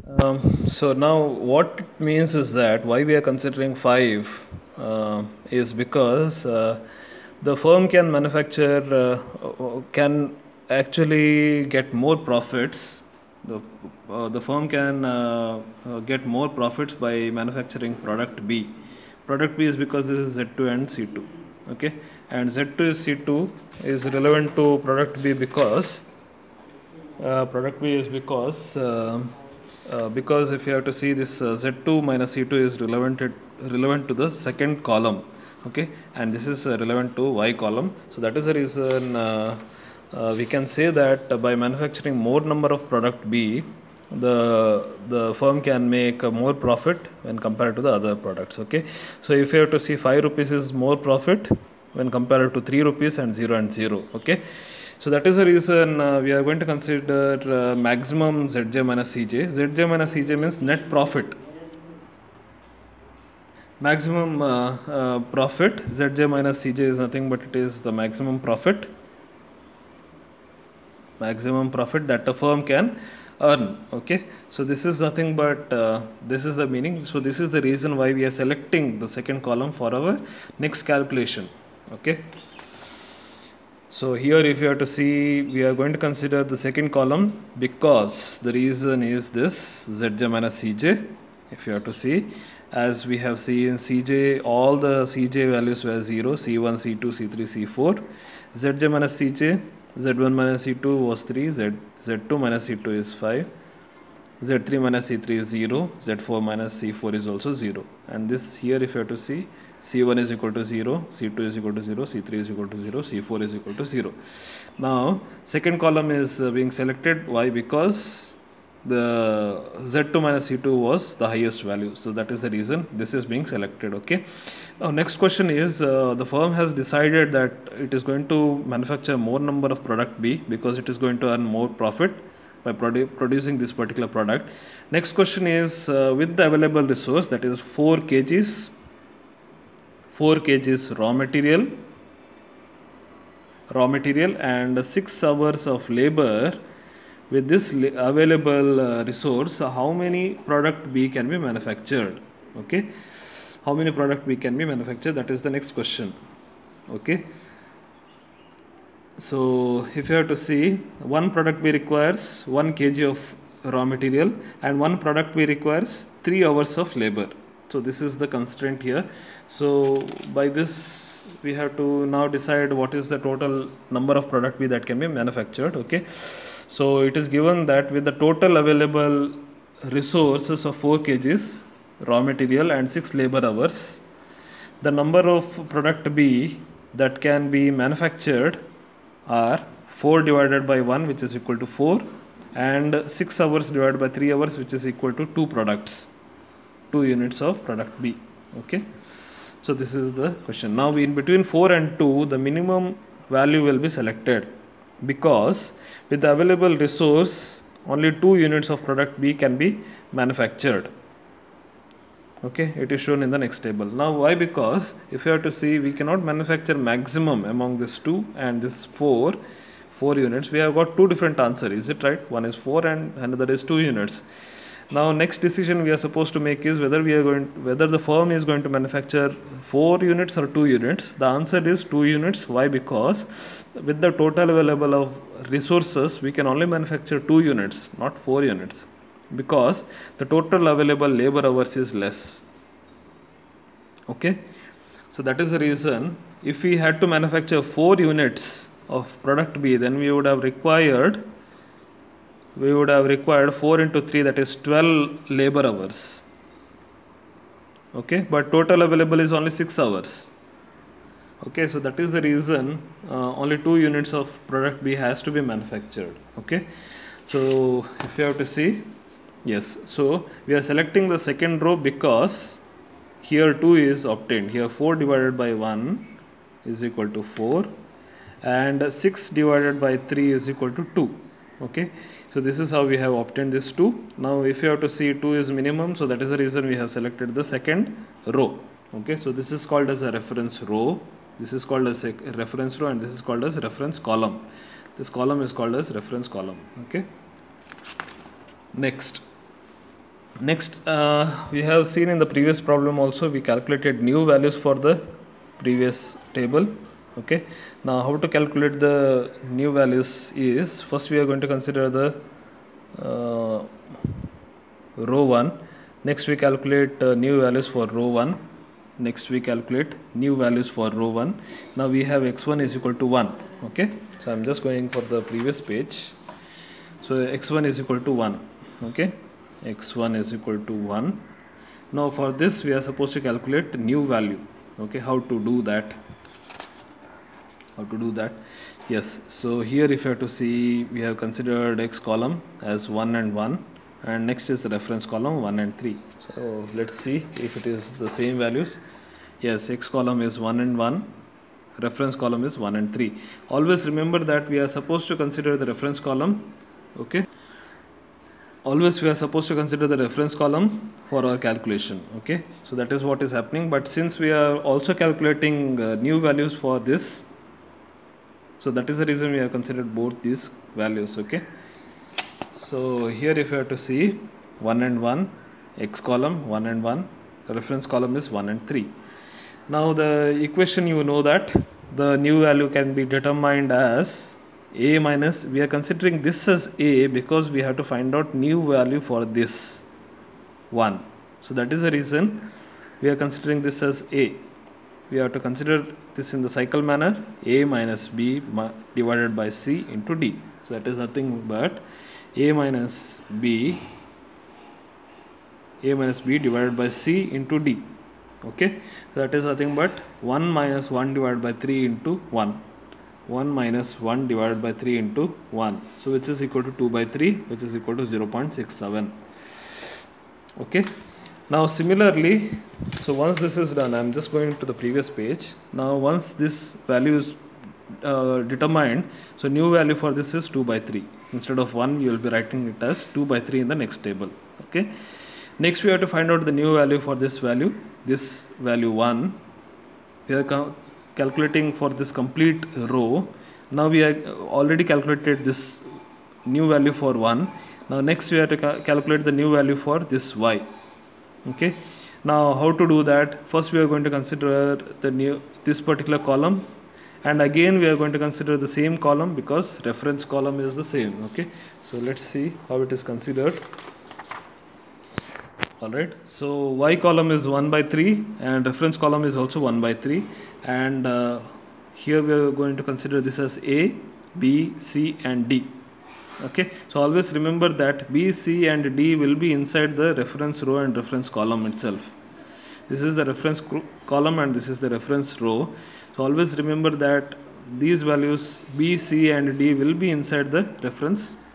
So now what it means is that why we are considering 5 is because the firm can manufacture, can actually get more profits. The firm can get more profits by manufacturing product B. Product B is because this is Z2 and C2. Okay, and Z2 is C2 is relevant to product B because because if you have to see this Z2 minus C2 is relevant to the second column, okay, and this is relevant to Y column. So that is the reason we can say that by manufacturing more number of product B, the firm can make more profit when compared to the other products. Okay, so if you have to see 5 rupees is more profit when compared to 3 rupees and 0 and 0. Okay, so that is the reason we are going to consider maximum Zj minus Cj. Zj minus Cj means net profit. Maximum profit, Zj minus Cj is nothing but it is the maximum profit. Maximum profit that a firm can earn. Okay, so this is nothing but this is the meaning. So this is the reason why we are selecting the second column for our next calculation. Okay. So here if you have to see, we are going to consider the second column because the reason is this Zj minus Cj. If you have to see, as we have seen Cj, all the Cj values were 0, C1, C2, C3, C4. Zj minus Cj, Z1 minus C2 was 3, Z2 minus C2 is 5, Z3 minus C3 is 0, Z4 minus C4 is also 0. And this here if you have to see, C1 is equal to 0, C2 is equal to 0, C3 is equal to 0, C4 is equal to 0. Now, second column is being selected. Why? Because the Z2 minus C2 was the highest value. So, that is the reason this is being selected. Okay. Now, next question is the firm has decided that it is going to manufacture more number of product B because it is going to earn more profit by producing this particular product. Next question is with the available resource, that is 4 kgs raw material and 6 hours of labor. With this available resource, how many product B can be manufactured? Okay, how many product B can be manufactured? That is the next question. Okay, so if you have to see, one product B requires 1 kg of raw material and one product B requires 3 hours of labor. So this is the constraint here. So by this we have to now decide what is the total number of product B that can be manufactured. Okay, so it is given that with the total available resources of 4 kgs raw material and 6 labor hours, the number of product B that can be manufactured are 4 divided by 1, which is equal to 4, and 6 hours divided by 3 hours, which is equal to 2 products. 2 units of product B. Okay, so this is the question. Now in between 4 and 2, the minimum value will be selected because with the available resource only 2 units of product B can be manufactured. Okay, it is shown in the next table. Now why? Because if you have to see, we cannot manufacture maximum among this 2 and this 4 units. We have got 2 different answers. Is it right? One is 4 and another is 2 units. Now next decision we are supposed to make is whether the firm is going to manufacture 4 units or 2 units. The answer is 2 units. Why? Because with the total available of resources, we can only manufacture 2 units, not 4 units, because the total available labor hours is less. Okay, so that is the reason if we had to manufacture 4 units of product B, then we would have required 4 into 3, that is 12 labor hours. Okay, but total available is only 6 hours. Okay, so that is the reason only 2 units of product B has to be manufactured. Okay, so if you have to see, yes, so we are selecting the second row because here 2 is obtained. Here 4 divided by 1 is equal to 4 and 6 divided by 3 is equal to 2. Okay, so this is how we have obtained this 2. Now if you have to see, 2 is minimum, so that is the reason we have selected the second row. Okay, so this is called as a reference row, this is called as a reference row, and this is called as reference column. This column is called as reference column. Okay, next Next, we have seen in the previous problem also, we calculated new values for the previous table. Okay, now how to calculate the new values is, first we are going to consider the row 1. Next we calculate new values for row 1. Next we calculate new values for row 1. Now we have x1 is equal to 1. Okay, so I'm just going for the previous page. So x1 is equal to 1. Okay, x1 is equal to 1. Now for this we are supposed to calculate new value. Okay, how to do that? Yes, so here if you have to see, we have considered x column as 1 and 1, and next is the reference column 1 and 3. So let's see if it is the same values. Yes, x column is 1 and 1, reference column is 1 and 3. Always remember that we are supposed to consider the reference column. Okay, always we are supposed to consider the reference column for our calculation. Okay, so that is what is happening. But since we are also calculating new values for this, so that is the reason we have considered both these values. Okay, so here if you have to see 1 and 1, x column 1 and 1, the reference column is 1 and 3. Now the equation, you know that the new value can be determined as a minus, we are considering this as a because we have to find out new value for this 1. So that is the reason we are considering this as a. We have to consider this in the cycle manner, a minus b divided by c into d. So that is nothing but a minus b divided by c into d. Okay, so that is nothing but 1 minus 1 divided by 3 into 1. 1 minus 1 divided by 3 into 1. So which is equal to 2 by 3, which is equal to 0.67. Okay. Now similarly, so once this is done, I'm just going to the previous page. Now once this value is determined, so new value for this is 2 by 3. Instead of 1, you will be writing it as 2 by 3 in the next table. Okay. Next we have to find out the new value for this value 1. We are calculating for this complete row. Now we have already calculated this new value for 1. Now next we have to calculate the new value for this y. Okay, now how to do that? First we are going to consider this particular column, and again we are going to consider the same column because reference column is the same. Okay, so let's see how it is considered. Alright, so y column is 1 by 3 and reference column is also 1 by 3, and here we are going to consider this as a, b, c and d. Okay, so always remember that b, c and d will be inside the reference row and reference column itself. This is the reference column and this is the reference row. So always remember that these values b, c and d will be inside the reference